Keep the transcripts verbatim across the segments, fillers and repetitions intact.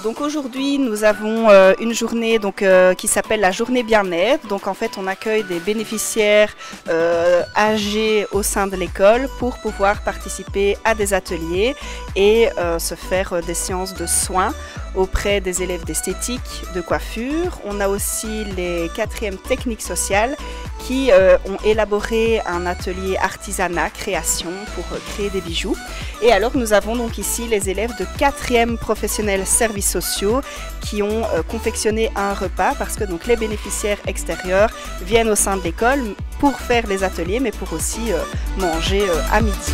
Donc aujourd'hui nous avons euh, une journée donc, euh, qui s'appelle la journée bien-être. Donc en fait on accueille des bénéficiaires euh, âgés au sein de l'école pour pouvoir participer à des ateliers et euh, se faire euh, des séances de soins auprès des élèves d'esthétique, de coiffure. On a aussi les quatrièmes techniques sociales qui euh, ont élaboré un atelier artisanat, création pour euh, créer des bijoux. Et alors nous avons donc ici les élèves de quatrième professionnels services sociaux qui ont euh, confectionné un repas parce que donc les bénéficiaires extérieurs viennent au sein de l'école pour faire les ateliers mais pour aussi euh, manger euh, à midi.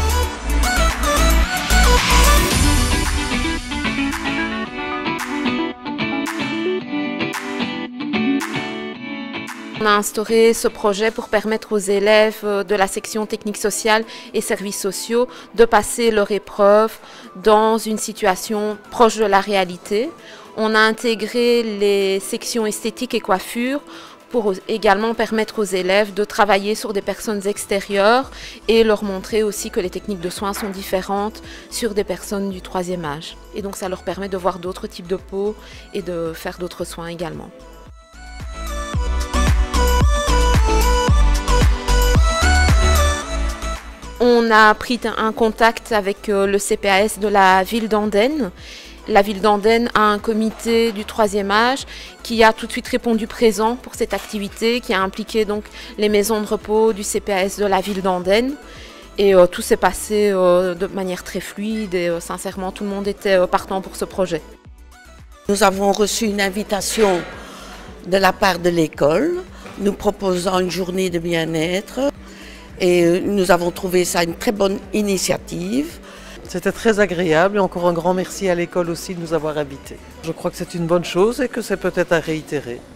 On a instauré ce projet pour permettre aux élèves de la section technique sociale et services sociaux de passer leur épreuve dans une situation proche de la réalité. On a intégré les sections esthétique et coiffure pour également permettre aux élèves de travailler sur des personnes extérieures et leur montrer aussi que les techniques de soins sont différentes sur des personnes du troisième âge. Et donc ça leur permet de voir d'autres types de peau et de faire d'autres soins également. On a pris un contact avec le C P A S de la ville d'Andenne. La ville d'Andenne a un comité du troisième âge qui a tout de suite répondu présent pour cette activité, qui a impliqué donc les maisons de repos du C P A S de la ville d'Andenne. Et euh, tout s'est passé euh, de manière très fluide et euh, sincèrement tout le monde était euh, partant pour ce projet. Nous avons reçu une invitation de la part de l'école nous proposant une journée de bien-être. Et nous avons trouvé ça une très bonne initiative. C'était très agréable et encore un grand merci à l'école aussi de nous avoir invités. Je crois que c'est une bonne chose et que c'est peut-être à réitérer.